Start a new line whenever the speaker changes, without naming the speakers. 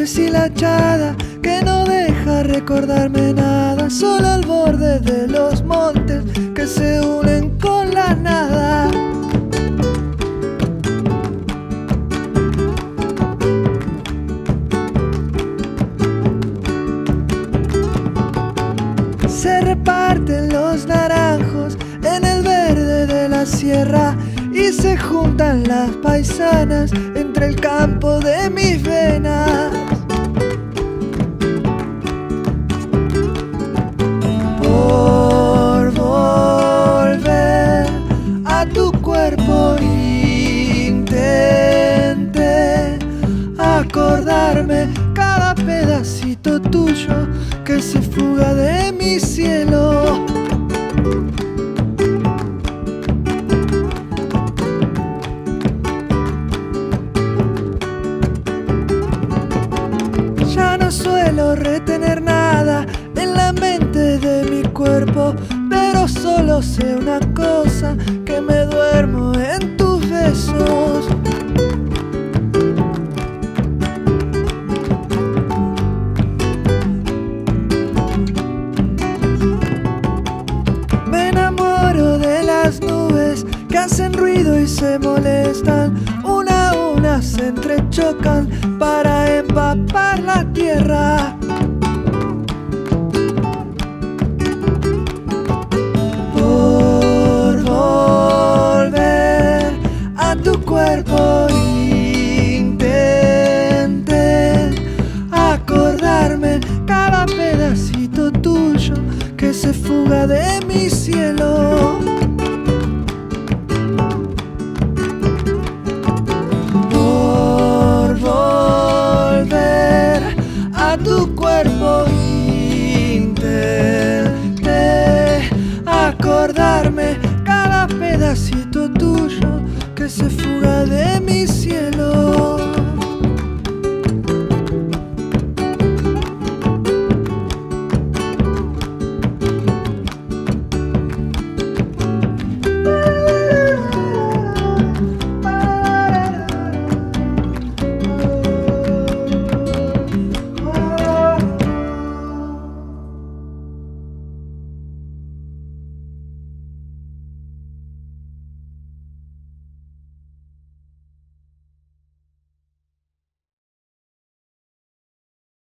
deshilachada que no deja recordarme nada, solo al borde de los montes que se unen con la nada. Se reparten los naranjos en el verde de la sierra y se juntan las paisanas entre el campo de mis venas. Por volver a tu cuerpo intenté acordarme cada pedacito tuyo que se fuga de mi cielo. Ya no suelo retener nada en la mente de mi cuerpo, pero solo sé una cosa, que me duermo en tus besos. Me enamoro de las nubes que hacen ruido y se molestan, una a una se entrechocan para empapar la tierra.